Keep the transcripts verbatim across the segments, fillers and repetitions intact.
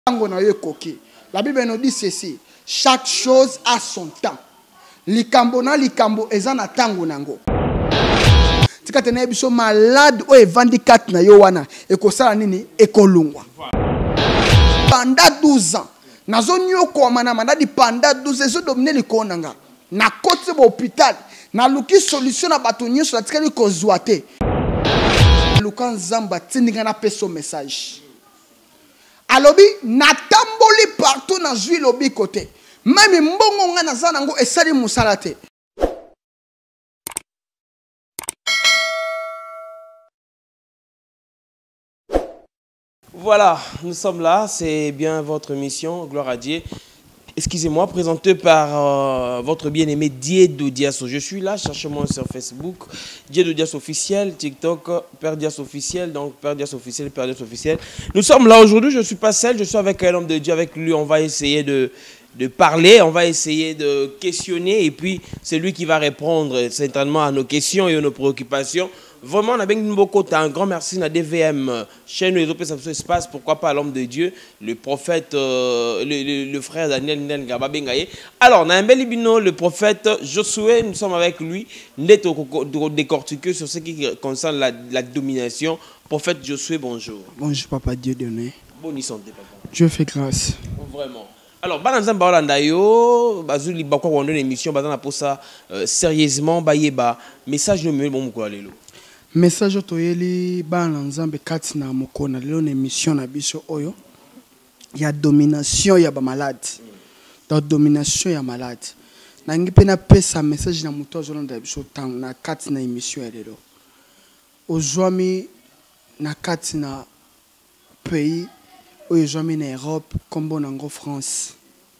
La Bible nous dit ceci. Chaque chose a son temps. Likambo na likambo ezana tango nango. Tika tena biso malade o evandi kat na yo wana ekosala nini ekolungwa. Pendant douze ans. Nazo nyoko mana mandadi pendant douze ans ezo dominer likonanga. Na kote ba hôpital. Na luki solution na bato nyonso la tikali kozwa te. Lukan zamba tindinga na peso message. Alobi natamboli partout na zui lobi côté. Même mbongo nga naza nango esali musala te. Voilà, nous sommes là, c'est bien votre mission, gloire à Dieu. Excusez-moi, présenté par euh, votre bien-aimé Diédo Dias. Je suis là, cherchez-moi sur Facebook, Diédo Dias officiel, TikTok, Père Dias officiel, donc Père Dias officiel, Père Dias officiel. Nous sommes là aujourd'hui, je ne suis pas seul, je suis avec un homme de Dieu, avec lui on va essayer de, de parler, on va essayer de questionner et puis c'est lui qui va répondre certainement à nos questions et à nos préoccupations. Vraiment, on a bien beaucoup un grand merci à D V M, chaîne les Opé Espace, pourquoi pas l'homme de Dieu, le prophète, euh, le, le, le frère Daniel Nden Gaba Bengaye. Alors, on a un bel ibino, le prophète Josué, nous sommes avec lui, net décortiqué sur ce qui concerne la, la domination. Prophète Josué, bonjour. Bonjour, papa Dieu donné. Bonne santé, papa. Dieu fait grâce. Vraiment. Alors, Bananzan Baolandayo, Bazuli Bakwa Wando l'émission, Bazana pour ça, sérieusement, Bayeba, message de bon Moukwalelo. Message toyeli bana nzambe kati na mokona lelo na émission na biso oyo ya domination ya ba malade. Donc domination ya malade. Na ngi pe na pesa message na muto azolanda biso tang na kati na émission ya lelo. Ozwami na kati na pays oyo ozwami na Europe kombo nango France.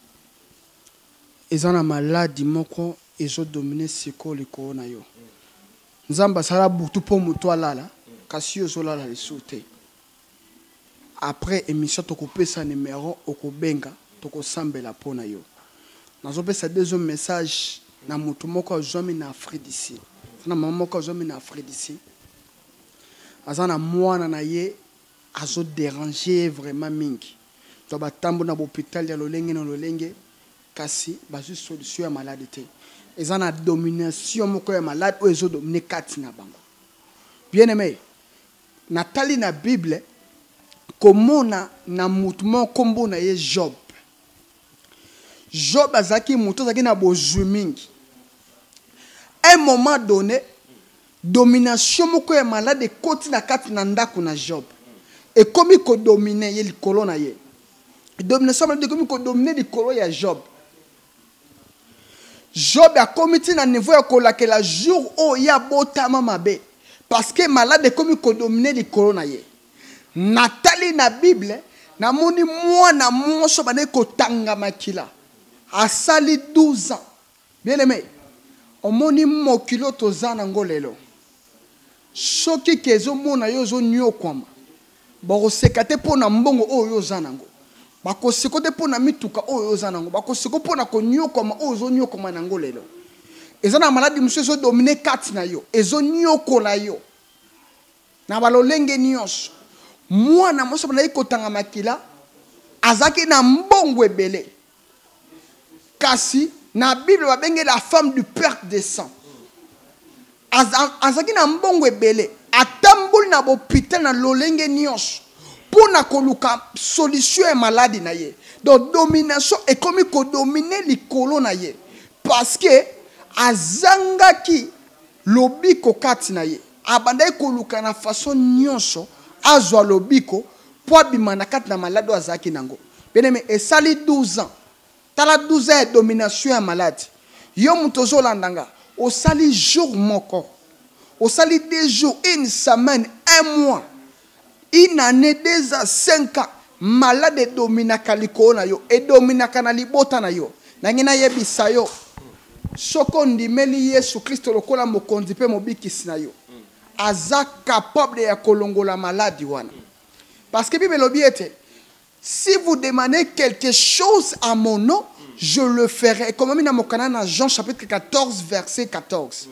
Ezana maladi moko ezo dominer siko likolo na yo. Nzamba sala butu po muto alala kasi yo zolala lisute. Après émission toko pesa numéro okobenga toko sambela pona yo. Nazo pesa deuxième message na mutu moko azwami na Afrique d'ici. Na mama moko azwami na Afrique d'ici. Azana mwana na ye azo déranger vraiment mingi. To ba tambo na hôpital ya lolenge na lolenge kasi bazu solution ya maladie. Ils ont la domination moko ya malade ou ils ont dominé kati na bango. Bien aimé, Nathalie na Bible comment na na mutumo kombo na ye Job. Job azaki muto azaki na bozwi mingi. Un moment donné, domination moko ya malade koti na kati na ndako na Job. Et comme il ko dominer ye likolo na ye. Domination malade comme il ko dominer likolo ya Job. Job a commis na niveau ya kolakela jour où il y a botama mabe parce que malade comme ko dominer li corona ye. Nathalie na Bible na moni mwana monso bane ko tanga makila. Asali douze ans. Bien aimé. O moni mokilo tozana ngolelo. Soki kezo mona yo zo nyo kwama. Bako sekate pona mbongo o yo zanango. Bako sekote pona mituka oyo zanango bako seko pona ko nyokoma ozo nyokoma nango lelo ezana maladi monsieur zo dominer kati na yo ezo nyokola yo na balolenge nyonso mwana moso bana ikotanga makila azaki na mbongo ebele kasi na Bible babenge la femme du perte de sang azaki na mbongo ebele atambuli na hôpital na lolenge nyonso pour na koluka solution ya maladi na ye. Donc domination est comme ko dominer likolo na ye parce que azangaki lobiko kati na ye. Abanda koluka na façon nyonso azwa lobiko pour bimana kati na maladi azaki nango. Bien aimé, et sali douze ans. Tala douze ans de domination ya maladi. Yo mutozo landanga, au sali jour moko. Au sali deux jours, une semaine, un mois. Une année, deux ans, cinq ans, malade dominaka liko na yo, et dominaka na libota na yo. Nangina yebisa yo. Soko ndimeli Yesu Kristo lokola mokonzi pe mobikisi na yo. Aza capable ya kolongola maladi wana. Parce que Bible lobiete, si vous demandez quelque chose à mon nom, je le ferai. Comme on a mokana na Jean chapitre quatorze verset quatorze.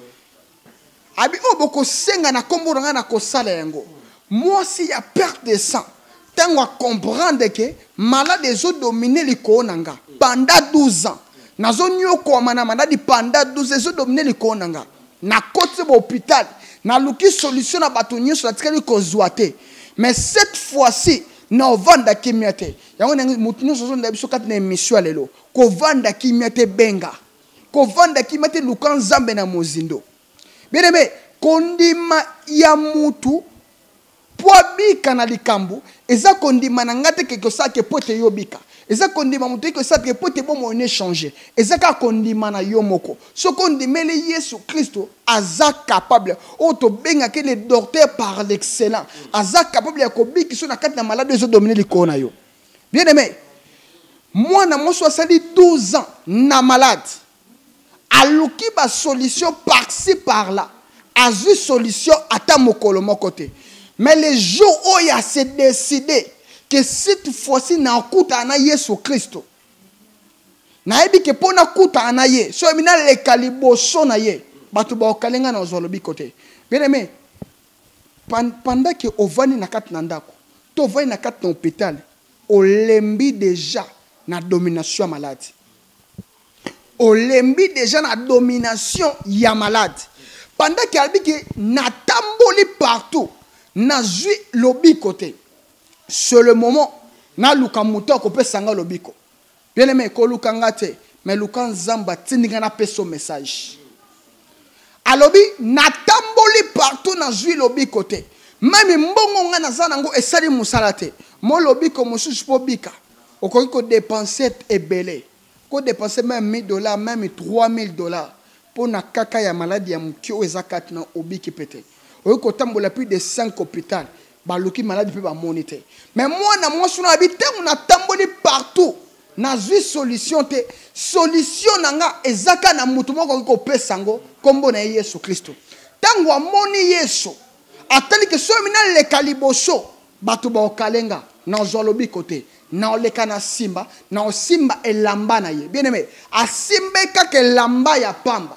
Abi oboko senga na kombo nga na kosala yango. Moi, s'il y a perte de sang, tango comprendre que malade ezo dominer likolo nanga pendant douze ans. Nazo nyoko mana malade pendant douze ans ezo dominer likolo nanga. Na côté de l'hôpital, na luki solution na bato nyonso na tikali kozwa te. Mais cette fois-ci, na vanda kimiate. Yango na mutu nyonso zo ndabiso kati na émission lelo. Ko vanda kimiate benga. Ko vanda kimiate lukan zambe na mozindo. Bien aimé, kondima ya mutu poabika na likambu, eza kondima na ngate keko sake pote yobika. Eza kondima mutu keko sake pote bomo one changer. Eza ka kondima na yomoko. So kondimele Yesu Christo aza capable. Oto benga ke le docteur par l'excellent. Aza capable ya kobiki so na kati na malade zo dominer likolo na yo. Bien aimé, moi na mo soixante douze ans na malade. Aluki ba solution par-ci par-là. Azu solution ata mokolo mokote. Mais le jour où il a s'est décidé que cette fois-ci na kuta na Yesu Christo. Na ebi ke pona kuta na ye. So mina le kaliboso na ye. Batu ba okalenga na ozolobi kote. Bien aimé. Pendant que ovani na kat na ndako. To ovani na kat na hôpital. Olembi déjà na domination malade. Olembi déjà na domination ya malade. Pendant qu'il a dit que na tamboli partout, na zui lobi côté. C'est le moment na luka muto ko pe sanga lobiko. Bien aimé ko luka ngate, mais luka nzamba tindinga na peso message. Alobi na tamboli partout na zui lobi côté. Même mbongo nga na zanango esali musalate. Mo lobiko mosusu po bika. Okoki ko dépenser ebele. Ko dépenser même mille dollars, même trois mille dollars. Pour na kaka ya maladie ya mukio ezakat na obiki pete. Oyo ko tambola plus de cinq hôpitaux. Ba luki maladie pe ba moniter. Mais moi na moi suna habité on a tamboli partout. Na zui solution te solution nanga ezaka na mutu moko ko pesango kombo na Yesu Kristo. Tango amoni Yesu atali ke so mina le kaliboso batu ba okalenga na zolobi côté. Na oleka na simba na osimba elamba na ye. Bien aimé, asimbe kaka elamba ya pamba.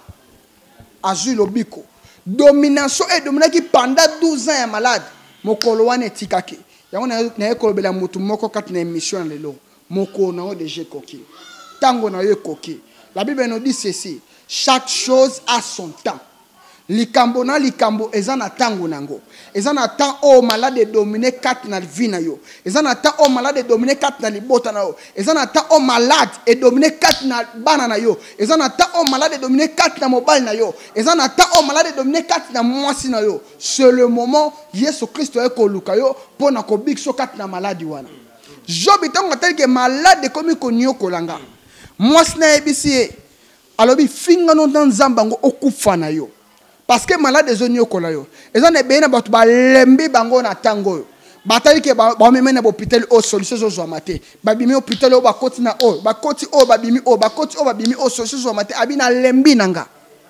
Azu lobiko. Domination et dominaki pendant douze ans ya malade. Mokolo wane tikaki. Yango na na ekolobela mutu moko kati na émission lelo. Moko na o deje koki. Tango na yo koki. La Bible nous dit ceci, chaque chose a son temps. Likambo na likambo ezana tango nango. Ezana temps o malade dominer quatre na vie na yo. Ezana temps o malade dominer quatre na libota na yo. Ezana temps o malade et dominer quatre na bana na yo. Ezana temps o malade dominer quatre na mobile na yo. Ezana temps o malade dominer quatre na mwasi na yo. C'est le moment Yesu Christo e ko luka yo pona ko big so quatre na malade wana. Job itango tel que malade comme ko nyoko langa. Mwasi na ebisi alobi finga no dans zambango okufa na yo. Parce que malade des onyo kolayo. Ils ont bien about ba lembi bango na tango. Batali ke ba ba mena hôpital o solution zo zo maté. Ba bimi hôpital o ba koti na o, ba koti o ba bimi o, ba koti o ba bimi o solution zo maté abina lembi nanga.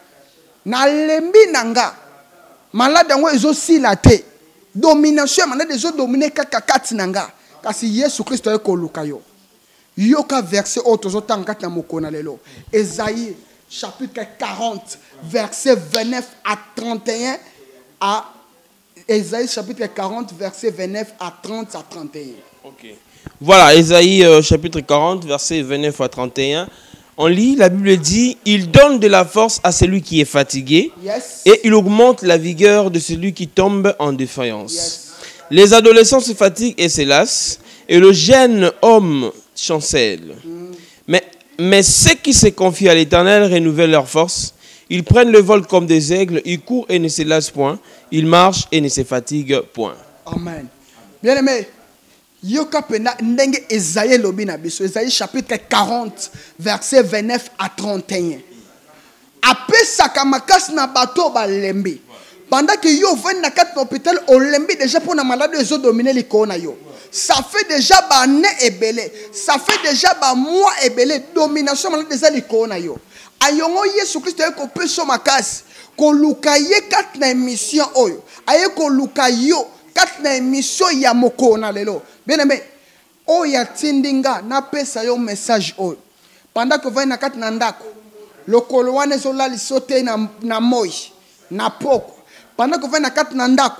Na lembi nanga. Malade ngo ezo silate. Domination malade ezo dominer kaka kati nanga. Kasi Yesu Kristo e ko lukayo. Yoka verset o tozo tanga na mokona lelo. Esaïe chapitre quarante, verset vingt-neuf à trente et un, à Ésaïe chapitre quarante, verset vingt-neuf à trente à trente et un. Ok. Voilà, Ésaïe euh, chapitre quarante, verset vingt-neuf à trente et un. On lit, la Bible dit, il donne de la force à celui qui est fatigué, Yes. et il augmente la vigueur de celui qui tombe en défaillance. Yes. Les adolescents se fatiguent et se lassent, et le jeune homme chancelle. Mm. Mais Mais ceux qui se confient à l'Éternel renouvellent leur force. Ils prennent le vol comme des aigles, ils courent et ne se lassent point. Ils marchent et ne se fatiguent point. Amen. Bien aimé, yoka pena ndenge Esaïe lobi na biso. Esaïe chapitre quarante, verset vingt-neuf à trente et un. Après sakamakas na bato ba lembi. Pendant que yo vient na kat hôpital au lembi déjà pour na malade ezo dominer likolo na yo. Ça fait déjà ba ne ebele. Ça fait déjà ba mois ebele. Domination malade déjà likolo na yo. Ayongo Yesu Christo ko peso makasi. Ko lukaye kat na émission oyo. Aye ko lukayo kat na émission ya moko na lelo. Bien aimé. Oya tindinga na pesa yo message oyo. Pendant que va na kat na ndako. Lokolo wane zo la lisote na na moi. Na poko. Pendant que va na kat na ndako.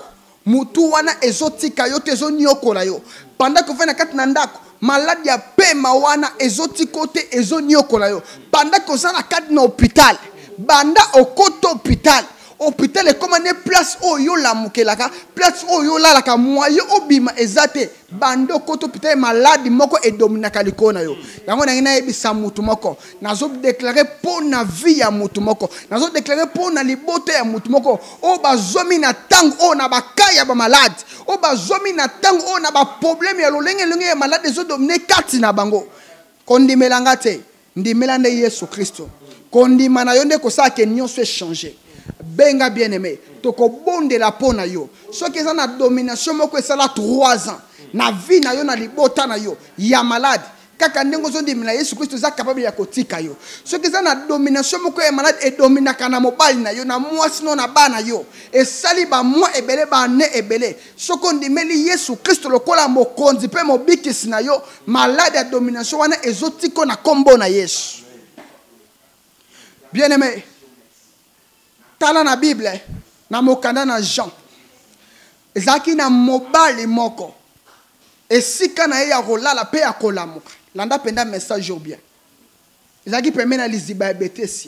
mutu wana ezotika yo te ezoniokola yo pendant que na kati na ndako malade ya pema wana ezotiko te ezoniokola yo pendant que oza na kati na hôpital banda okota hôpital hôpital est comme une place où yo la mukelaka place où yo la la ka moyo obima ezate bando koto hôpital malade moko e dominaka likona yo yango na ngina ebisa mutu moko nazo déclarer pour na vie ya mutu moko nazo déclarer pour na libote ya mutu moko o bazomi na tango o na bakaya ba malade o bazomi na tango o na ba problème ya lolenge lolenge ya malade zo dominer kati na bango kondimelanga te ndimelande Yesu Kristo kondimana yo nde ko sa ke nyonso e changer. Benga bien-aimé, toko bonde la pona yo. Ce qui est na domination moko esala trois ans. Na vie na yo na libota na yo, ya malade. Kaka ndengo zo ndimina Yesu Kristo za capable ya kotika yo. Ce qui est na domination moko ya malade e dominaka na mobali na yo na mwasi no na bana yo. E sali ba mwa ebele ba ne ebele. Soko ndimeli Yesu Kristo lokola mokonzi pe mobikisi na yo, malade ya domination wana ezotiko na kombo na Yesu. Bien-aimé, tala na Bible na mokanda na Jean ezaki na mobali moko esika na ye ya kolala pe ya kolamuka landa penda message au bien ezaki pembe na liziba ya Betesia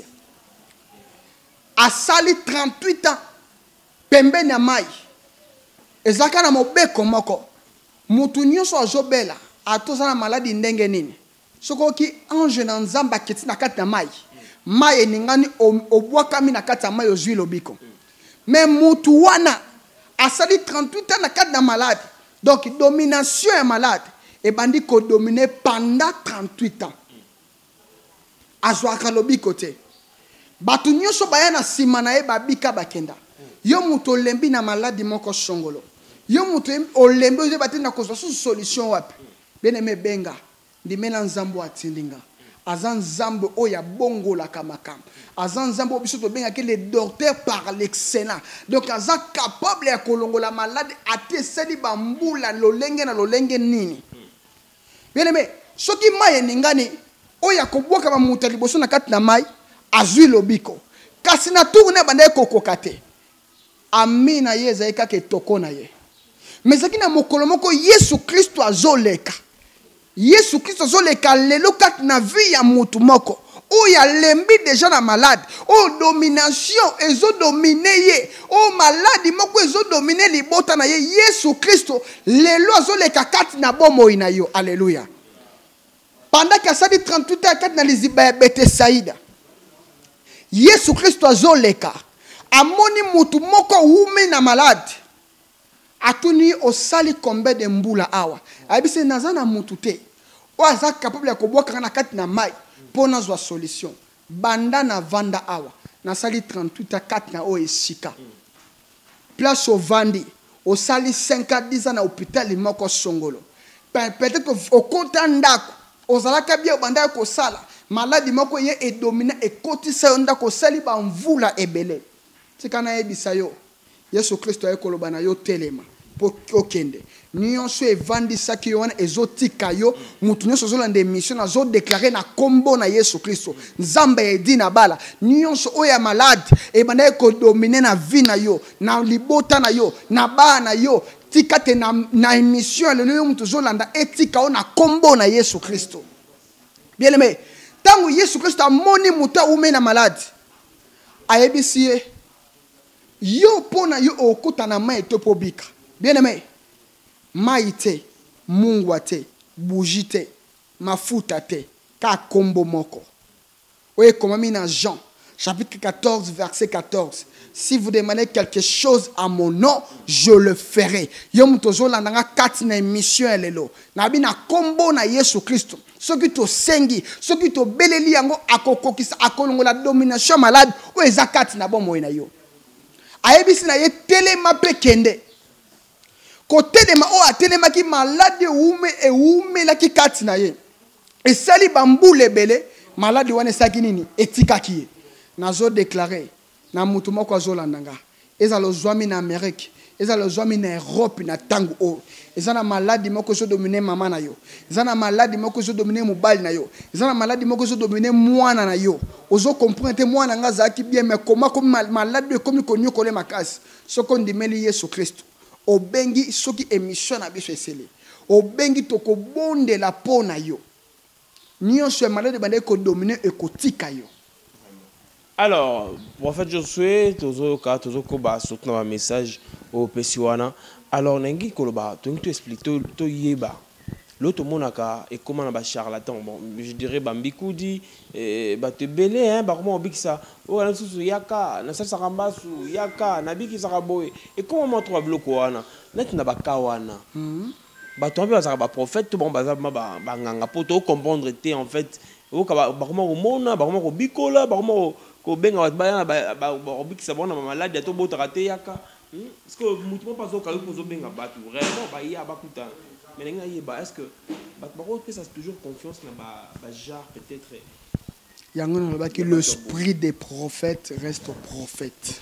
asali trente-huit ans pembe na mai ezaka na mobeko moko mutu nyonso azobela atoza na maladi ndenge nini sokoki ange na nzamba kiti na kati na mai mai ningani obwakami na kati ya mai ozwi lobiko mais mutu wana asali trente-huit ans na kati na malade donc domination ya malade e bandi ko dominer pendant trente-huit ans azwaka lobiko te batu nyonso baya na sima na ye babika bakenda yo mutu olembi na maladi moko songolo yo mutu olembi oze batenda kozwa solution wapi bien aimé benga ndimela nzambo atindinga azan zambo oya bongo la kamakam azan zambo biso to benga que les docteurs par l'excellence donc azan capable ya kolongo la malade ate seli bambula lolenge na lolenge nini bien aimé soki maye ningani oya kobwaka ba muta liboso na kati na mai azwi lobiko kasi na tourne banda kokoka te amina yeza ekaka tokona ye mais zakina mokolo moko Yesu Kristo azoleka Yesu Kristo zoleka lelo kat na vie ya mutu moko o ya lembi déjà na malade o domination ezo dominer ye o maladi moko ezo dominer libota na ye Yesu Kristo lelo azoleka kat na bomoi na yo alléluia pendant que ça dit trente-huit ans kat na liziba Betesaida Yesu Kristo azoleka amoni mutu moko ume na malade atuni osali combien de mbula awa abise nazana mutu te o aza capable ya kobwaka na kati na mai pona zwa solution banda na vanda awa na sali trente-huit à quatre na o esika place au vandi o sali cinq à dix ans na hôpital moko songolo peut-être que au konta ndako ozalaka bia banda ko sala maladi moko ye e domina e kotisa ndako sali ba mvula ebele tikana ebisa yo Yesu Kristo ayekoloba na yo telema pour okende nyonso evandisaki yo wana ezotika yo mutu nyonso ozolanda émission azo déclarer na kombo na Yesu Kristo nzambe edi na bala nyonso oya malade ebanda ekodomine na vie na yo na libota na yo na ba na yo tika te na, na émission lelo mutu ozolanda etika o na kombo na Yesu Kristo bien aimé tango Yesu Kristo amoni mutu ume na malade ayebisi ye yo pona yo okuta na mai to pobika bien aimé mai te mungwa te bougie te mafuta te ka kombo moko oye komami na Jean chapitre quatorze verset quatorze si vous demandez quelque chose à mon nom je le ferai yo mutozo landanga kati na émission elelo na bina kombo na Yesu Kristo soki to sengi soki to beleli yango akokokisa akolongola domination malade o ezakati na bomo na yo ayebisi na ye telema pe kende ko telema o atelema ki malade ume e ume la ki kati na ye esali bambule bele malade wane saki nini etikaki ye nazo déclarer na mutu moko azolandanga eza lozwami na Amerique eza lozwami na Europe na tango o eza na maladi moko zo dominer mama na yo eza na maladi moko zo dominer mobali na yo eza na maladi moko zo dominer mwana na yo ozo comprendre mwana nga zaki bien mais comment comme maladi comme konyo kole makasi soko ndimeli Yesu Kristo obengi soki émission na biso esele obengi toko bonde la pona yo nyonso malade bande ko dominer e ko tika yo. Alors, prophète Josué, tozo ka tozo ko ba soutenir un message au Pesiwana. Alors nengi koloba, tu nous expliques to to yeba. L'autre monaka et comment ba charlatan. Bon, je dirais bambikoudi et ba te belé hein, ba comment bikisa. O na susu yaka, na sasa kambasu yaka, na bikisa kaboy. Et comment moi trois blocs wana? Net na ba kawana. Mhm. Ba to ba za ba prophète bon ba za ba ba nganga poto comprendre te en fait. O ka ba comment au mona, ba comment au bikola, ba comment ko benga ba ba ba bikisa bona malade to bota raté yaka. Est-ce que mutumo pas au cas où pozo benga batu vraiment ba ya ba kuta. Mais est-ce que ça c'est toujours confiance dans le genre peut-être. L'esprit des prophètes reste prophète.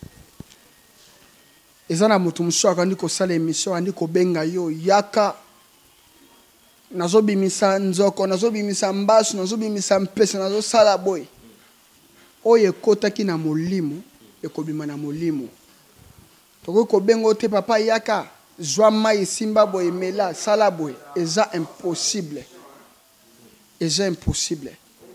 Et ça na mutu mso akandi ko sala émission andi ko benga yo yaka nazo bimisa nzoko nazo bimisa mbasu nazo bimisa mpesa nazo sala boy. Oye kota ki na molimo e ko bima na molimo. Toko ko bengo te papa yaka Joama et Simba et Mela, Salaboy, c'est impossible. C'est impossible.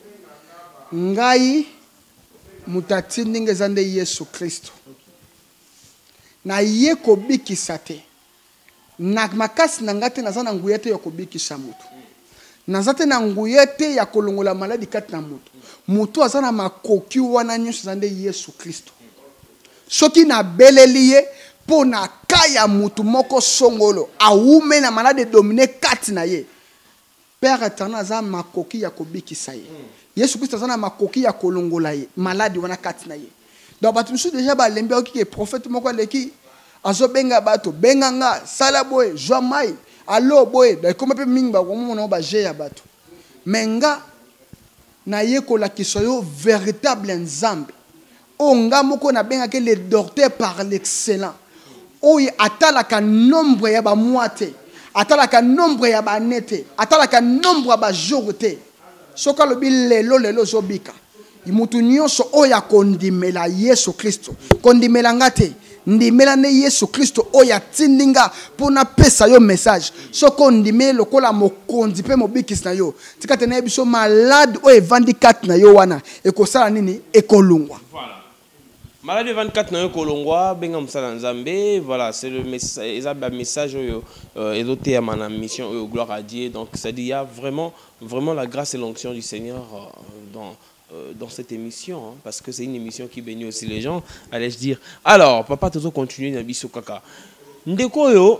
Ngai mutati ninge zande Yesu Kristo. Na ye kobiki sate. Na makasi nangate nazana nguyete ya kobiki samutu. Nazate na nguyete ya kolongola maladi kati na mutu. Mutu azana makoki wana nyusu zande Yesu Kristo. Soki na beleliye pona kaya mutu moko songolo aume na malade dominer kati na ye père éternel za makoki ya kobikisa ye Yesu Kristo za na makoki ya kolongola ye malade wana kati na ye donc batu musu déjà ba lembi oki ke prophète moko leki azo benga bato benganga sala boy joamai allo boy da comme pe mingba ko mo na ba je ya bato menga na ye ko la kisoyo véritable nzambe onga moko na benga ke le docteur par l'excellent. Oye atalaka nombre ya ba moite atalaka nombre ya ba nete atalaka nombre ya ba jourte soka lobi lelo lelo zobika imutu nyonso oya kondimela Yesu Kristo kondimela ngate ndimela ne Yesu Kristo oya tindinga pona pesa yo message soko ndimela lokola mokonzi pe mobikis na yo tikate na biso malade o evandi kat na yo wana ekosala nini ekolungwa. Voilà. Malade vingt-quatre na kolongwa benga musala nzambe voilà c'est le message le message euh édoté à ma mission au gloire à Dieu donc ça dit il y a vraiment vraiment la grâce et l'onction du Seigneur dans euh, dans cette émission hein, parce que c'est une émission qui bénit aussi les gens allais-je dire. Alors papa toujours continuer na biso kaka ndeko yo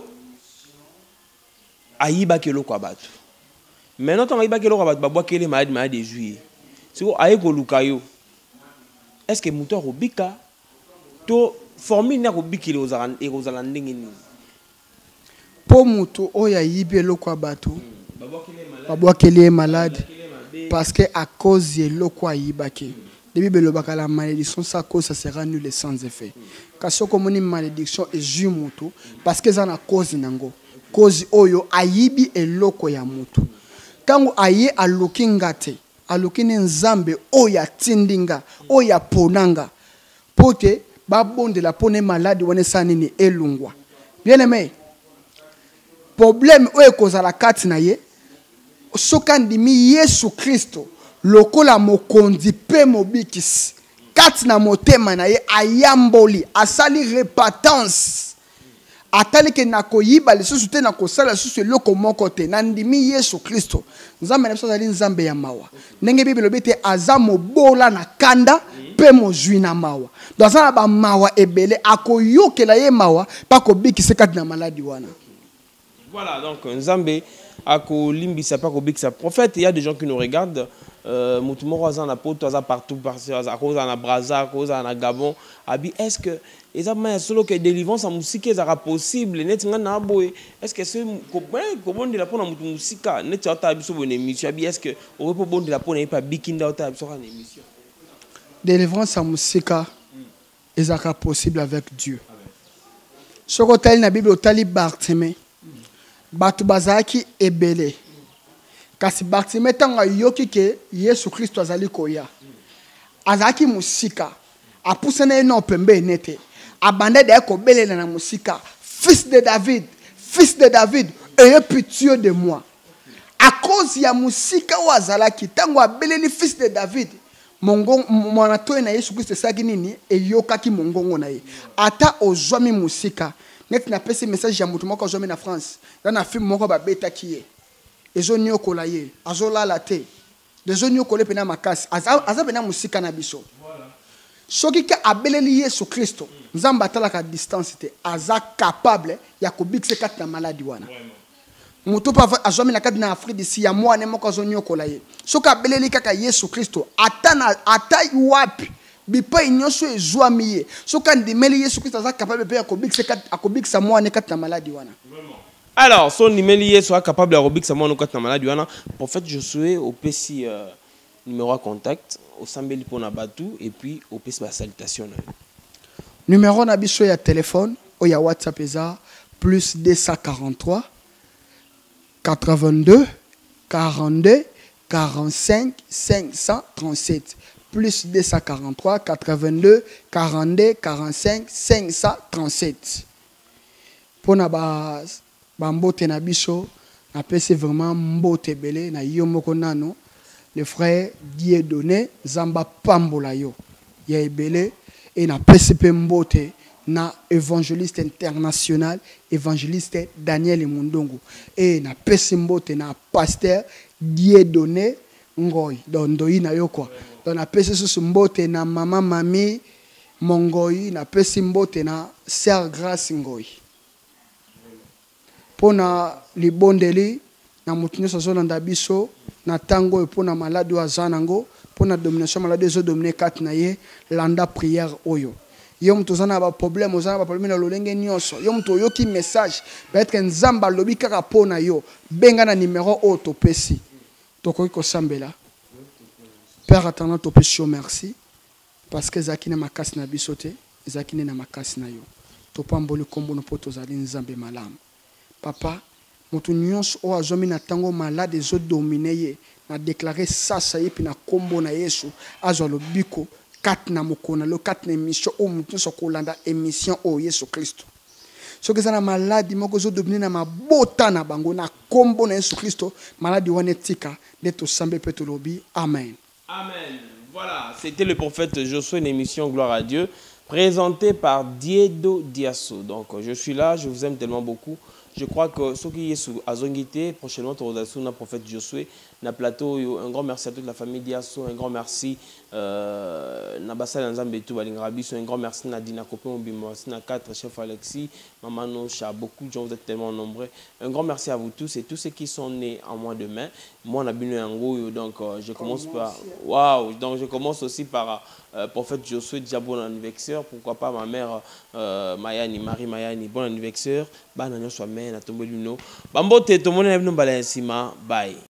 ayiba kelo kwa batu maintenant ton ayiba kelo kwa batu babwa kele malade malade de juillet c'est ko aye ko lukayo est-ce que moteur obika to formule na kobikile ozala ekozala ndenge nini po mutu oya yibi eloko abato babwakeli malade parce que à cause de eloko ayibaki depuis belobaka la malédiction ça cause ça sera nul et sans effet kasi komoni malédiction ezu mutu parce que ça na cause nango cause oyo ayibi eloko ya mutu kango aye aloki ngate aloki nzambe oya tindinga oya ponanga pote babonde la pone malade wane sanini elungwa bien aimé problème oyo kozala kati na ye soka ndimi Yesu Kristo lokola mokonzi pe mobikisi kati na motema na ye ayamboli asali repentance atali ke nakoyiba lisusu te nakosala lisusu eloko moko te na ndimi Yesu Kristo nzambe na biso azali nzambe ya mawa ndenge Bible lobi te aza mobola na kanda pe mozwi na mawa donc aza na bamawa ebele akoyokela ye mawa pa kobikisa kati na maladi wana. Voilà donc nzambe akolimbisa pa kobikisa prophète. Il y a des gens qui nous regardent euh mutumoro aza na poto aza partout partout aza koza na Brazza koza na Gabon abi est-ce que ezama solo que délivrance en musique ezara possible net ngana boye est-ce que c'est comment de la pona mutu musika net ata biso bonne émission abi est-ce que on peut bon de la pona pas bikinda ata biso en émission délivrance en musique ezara possible avec Dieu. Soko tali na Bible tali Bartimée batu bazaki ebele kasi Bartimée tanga yoki ke Yesu Kristo azali koya azaki musika apusana eno pembe nete abanda de ko belela na musika fils de David, fils de David, ayez pitié de moi. À cause ya musika wa zalaki, tango abeleli fils de David, mongon mwanato na Yesu Christ saki nini e yokaki mongongo na ye. Ata ozwami musika, net na pesi message ya mutu moko ozwami na France. Na film moko ba beta kiye. Ezo nyokola ye, azola la te. Dezo nyokole pena makasi, aza pena musika na biso. Voilà. Soki ka abeleli Yesu Christ, nzamba talaka distance te, aza capable ya kobikse kati na maladi wana. Mutu pa azwami na kati na Afrique d'ici ya mwana moko azonyo kola ye. Soki abeleli kaka Yesu Christ, ata na ata wapi bipa inyoso ezwami ye. Soki andimeli Yesu Christ aza capable pe ya kobikse kati akobiksa mwana kati na maladi wana. Alors, son numéro soit capable de robix à mon côté malade. En fait, je suis au P C euh, numéro à contact, au Sambeli pour Nabatou et puis au P C la salutation. Numéro nabiso ya téléphone, ou ya WhatsApp eza plus deux cent quarante-trois quatre-vingt-deux quarante-deux quarante-cinq cinq cent trente-sept plus deux cent quarante-trois quatre-vingt-deux quarante-deux quarante-cinq cinq cent trente-sept. Pour na base Bambote na biso, na pese vraiment mbote belé na yo moko nano, le frère Dieudonné Zamba Pambola yo. Ya ebele et na pese pe mbote na évangéliste international, évangéliste Daniel Mundongo. Et na pese mbote na pasteur Dieudonné Ngoy. Dondoi na yo quoi. Donc na pese sous mbote na maman mami Mongoy, na pese mbote na sœur Grace Ngoy. Pona libondeli na mutunyo sazolanda biso na tango e pona malade wa zanango pona domination malade zo dominer kat na ye landa prière oyo yo mtu zana ba problème ozana ba problème na lolenge nyonso yo mtu yoki message peut-être nzamba lobi kaka pona yo benga na numéro o to pesi tokoki ko sambela Père attendant to pesi merci parce que zakine makasi na biso te zakine na makasi na yo to pamboli kombo no poto zali nzambe malamu. Papa, moto nyonso o azomi na tango malade zo dominer ye na déclarer ça ça y puis na kombo na Yesu azo lo biko kat na mokona lo kat na émission o moto so kolanda émission o Yesu Kristo. So que ça na malade moko zo dominer na mabota na bango na kombo na Yesu Kristo malade wana tika de to sambe peto lobi amen. Amen. Voilà, c'était le prophète Josué, une émission Gloire à Dieu présentée par Diedo Diasso. Donc je suis là, je vous aime tellement beaucoup. Je crois que ce qui est sous Azongité, prochainement, tu auras le prophète Josué, na plateau. Un grand merci à toute la famille Diasso, un grand merci euh, Nabassa Nzambetou Balingrabi, un grand merci Nadina Kopé Mbimo, na quatre chef Alexis, Maman Nocha, beaucoup de gens, vous êtes tellement nombreux. Un grand merci à vous tous et tous ceux qui sont nés en mois de mai. Moi, on a bien un goût, donc euh, je commence par. Waouh! Donc je commence aussi par euh, prophète Josué, déjà bon anniversaire. Pourquoi pas ma mère euh, Mayani, Marie Mayani, bon anniversaire. Bah, non, soit mère, na tombe l'uno. Bambote, tout le monde est venu balayer bye.